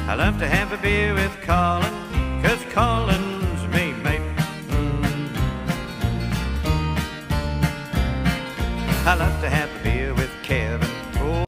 I love to have a beer with Colin, 'cause Colin's me mate. I love to have a beer with